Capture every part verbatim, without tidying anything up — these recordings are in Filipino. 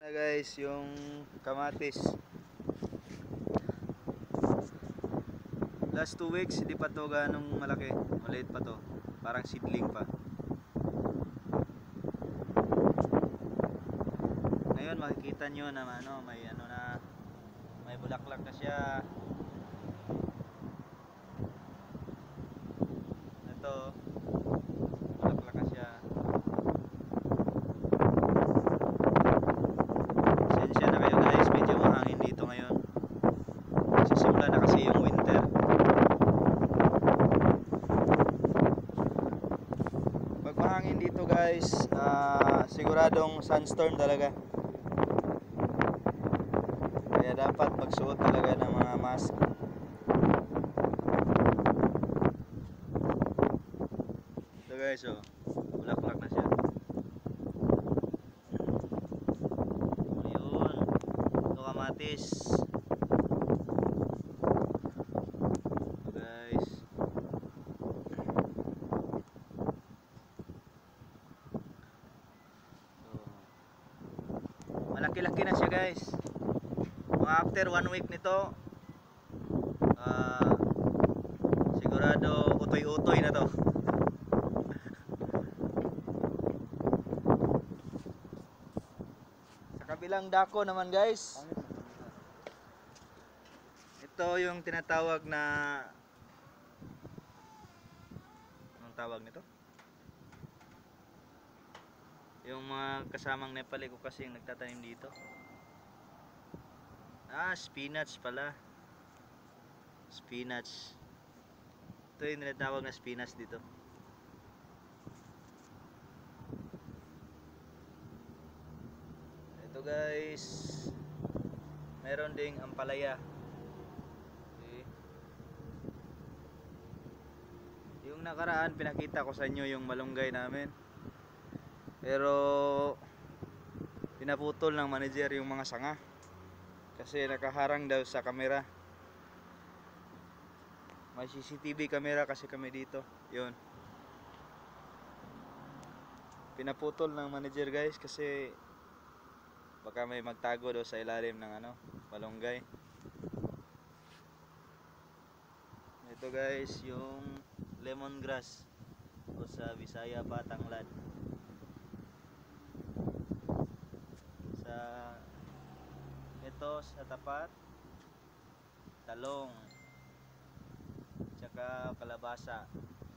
Na guys, yung kamatis. Last two weeks hindi pa to ganong malaki. Maliit pa to. Parang seedling pa. Ngayon makikita nyo na ano, may ano na may bulaklak na siya. Ito, bulaklak na siya. Sensya na kayo guys, medyo mahangin dito ngayon. Sisimula na kasi yung winter. Pag mahangin dito guys, uh, siguradong sunstorm talaga. Kaya dapat magsuot talaga ng mga mask. Ito guys, oh, bulaklak na siya. Ayun, ito kamatis. Ito guys. Malaki-laki na siya guys. Mga after one week nito, uh, sigurado utoy-utoy na to. Sa kabilang dako naman guys, ito yung tinatawag na, anong tawag nito? Yung mga kasamang Nepali ko kasi yung nagtatanim dito. Ah, spinach pala. Spinach. Ito yung tinatawag na spinach dito. Ito guys, meron ding ampalaya. Okay. Yung nakaraan pinakita ko sa inyo yung malunggay namin. Pero pinaputol ng manager yung mga sanga kasi nakaharang daw sa kamera. May C C T V camera kasi kami dito. Yun. Pinaputol ng manager guys kasi baka may magtago daw sa ilalim ng ano, malunggay. Ito guys, yung lemongrass o sa Bisaya patanglad. Sa ito sa tapat, talong, tsaka kalabasa.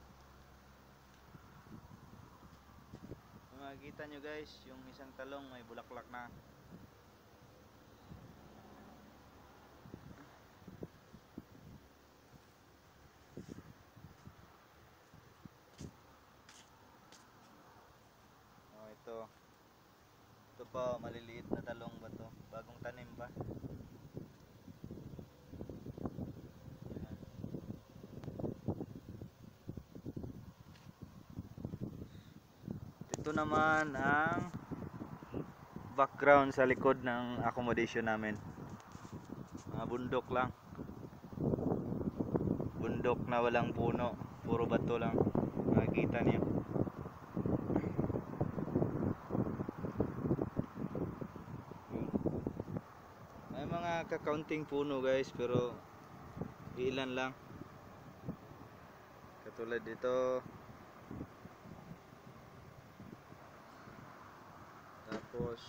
Kung makikita nyo guys, yung isang talong may bulaklak na. Oh, ito. Ito pa, maliliit na talong ba to? Bagong tanim pa. Ayan. Ito naman ang background sa likod ng accommodation namin. Mga bundok lang. Bundok na walang puno. Puro bato lang. Makikita niyo. Mga kakaunting puno guys, pero ilan lang. Katulad dito. Tapos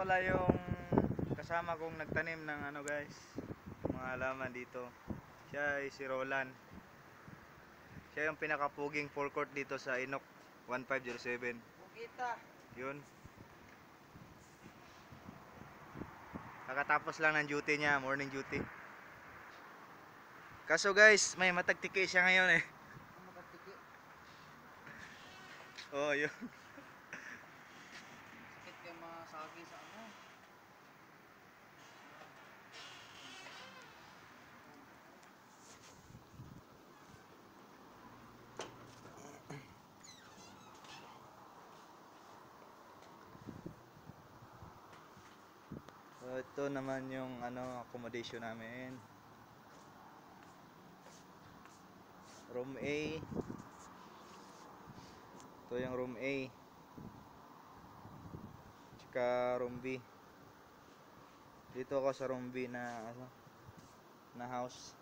pala yung kasama kong nagtanim ng ano guys, mga halaman dito. Siya ay si Roland. Siya yung pinakapuging forecourt dito sa Inok one five zero seven. Bukita. Yun. Kakatapos lang ng duty niya, morning duty. Kaso guys, may matagtiki siya ngayon eh. Ang makatiki. Oh, yun. Sakit kaya masagi sa ano. So, ito naman yung ano accommodation namin. Room A. Ito yung room A. Tsaka room B. Dito ako sa room B na ano, na house.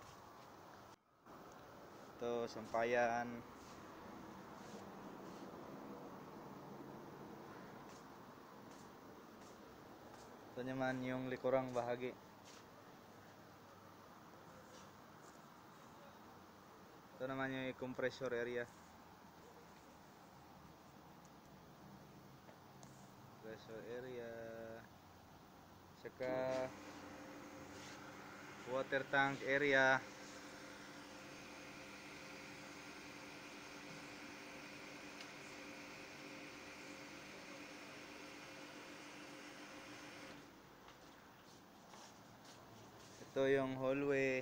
Ito sampayan. Ito naman yung likurang bahagi. Ito naman yung compressor area. Compressor area. Saka water tank area. Ito yung hallway.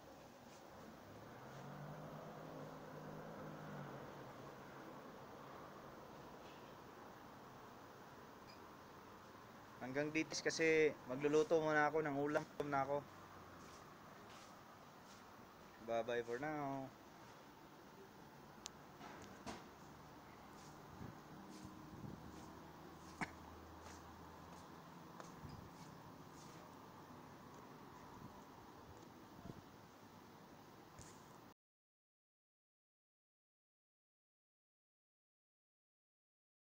Hanggang dito kasi magluluto muna ako ng ulam na ako. Bye bye for now.